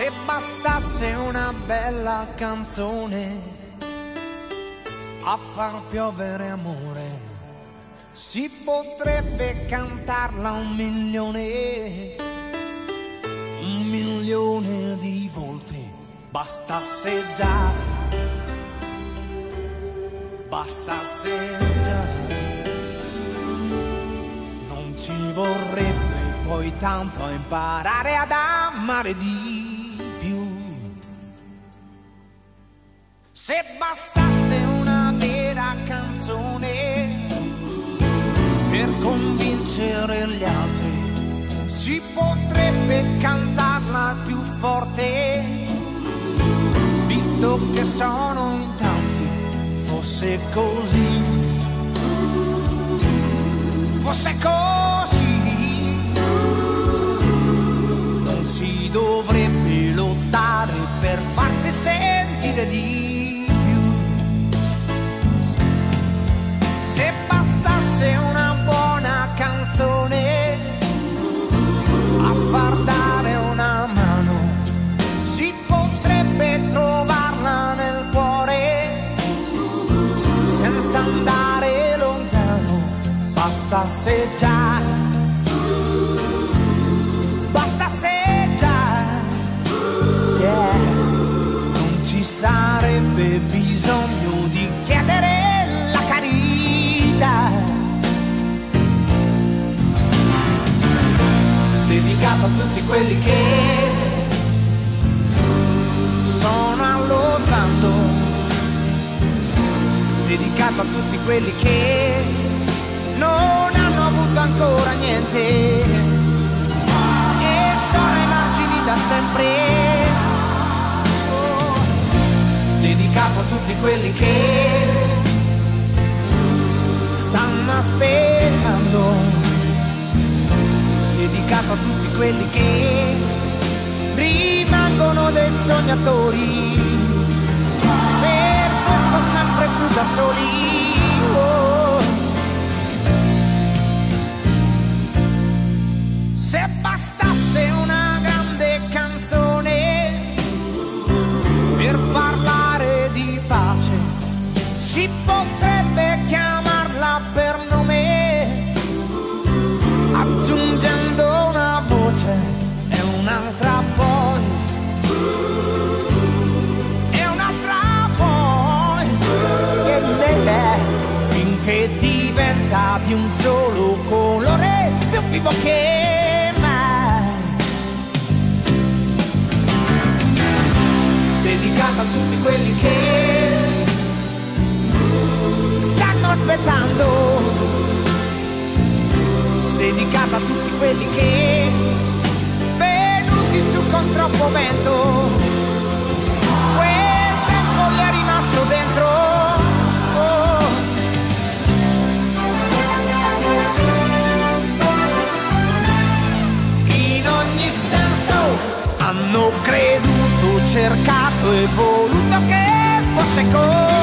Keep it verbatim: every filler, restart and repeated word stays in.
Se bastasse una bella canzone a far piovere amore, si potrebbe cantarla un milione, un milione di volte. Bastasse già, bastasse già, non ci vorrebbe poi tanto imparare ad amare di più. Se bastasse una vera canzone per convincere gli altri, si potrebbe cantarla più forte, visto che sono in tanti. Fosse così, fosse così, non si dovrebbe lottare per farsi sentire di più. Se bastasse una buona canzone a far dare una mano, si potrebbe trovarla nel cuore senza andare lontano. Bastasse già, bastasse già, yeah. Non ci sarebbe bisogno di chiedere la carità. Dedicato a tutti quelli che sono allo sbando, dedicato a tutti quelli che non hanno avuto ancora niente e sono ai margini da sempre. Oh, dedicato a tutti quelli che stanno aspettando, dedicato a tutti quelli che rimangono dei sognatori, per questo sempre più da soli. Oh. Se bastasse una grande canzone per parlare di pace, si potrebbe chiamarla per nome, aggiungendo una voce e un'altra poi, e un'altra poi, e beh, finché diventa di un solo colore, più vivo che mai. Dedicato a tutti quelli che stanno aspettando, dedicato a tutti quelli che venuti su con troppo vento, quel tempo gli è rimasto dentro. Oh. In ogni senso hanno creduto, cercato e voluto che fosse così.